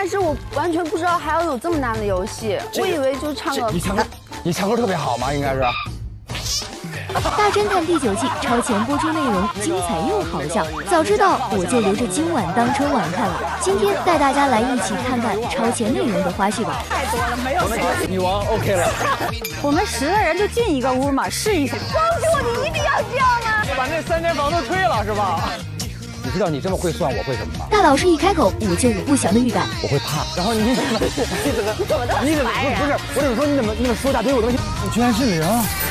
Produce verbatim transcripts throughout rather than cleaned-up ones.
但是我完全不知道还要有这么难的游戏，我以为就唱个。 你唱歌，你唱歌特别好吗？应该是。 大侦探第九季超前播出内容精彩又好笑，早知道我就留着今晚当春晚看了。今天带大家来一起看看超前内容的花絮吧。 太多了，没有谁。 女王 OK 了。 我们十个人就进一个屋嘛，试一试。帮主，你一定要这样吗？ 把那三间房都推了是吧？你知道你这么会算，我会什么吗？ 大老师一开口，我就有不祥的预感。 我会怕。然后你怎么，你怎么，你怎么，你怎么不是？我怎么说你怎么，你怎么说大堆我东西？你居然是零。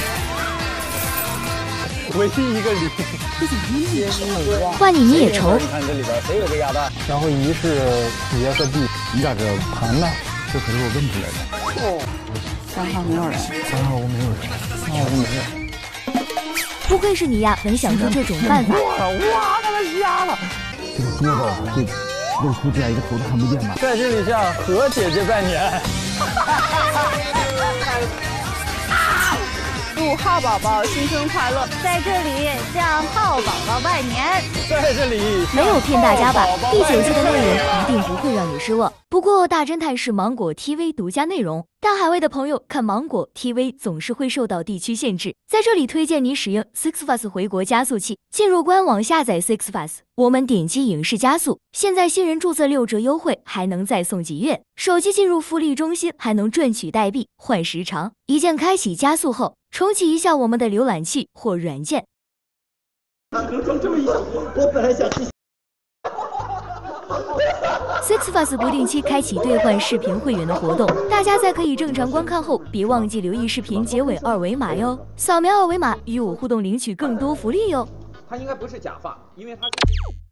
唯一一个零， 换你你也愁。 你看这里边谁有个鸭蛋？然后一是爷和弟，你咋知道盘呢？这可是我问出来的。哦， 三号没有人。 三号屋没有人。三号屋没人。 不愧是你呀，能想出这种办法。 哇，他们瞎了！这个街道会露出这样一个头都看不见吗？在这里向何姐姐拜年。 祝浩宝宝新春快乐！在这里向浩宝宝拜年。 在这里没有骗大家吧？第九季的内容一定不会让你失望。不过大侦探是芒果 T V 独家内容，大海外的朋友看芒果 T V 总是会受到地区限制。在这里推荐你使用 SixFast 回国加速器，进入官网下载 SixFast， 我们点击影视加速，现在新人注册六折优惠，还能再送几月。手机进入福利中心还能赚取代币换时长，一键开启加速后。 重启一下我们的浏览器或软件。 这么一想，我本来想去。 SixFast 不定期开启兑换视频会员的活动，大家在可以正常观看后，别忘记留意视频结尾二维码哟，扫描二维码与我互动领取更多福利哟。 它应该不是假发，因为它是。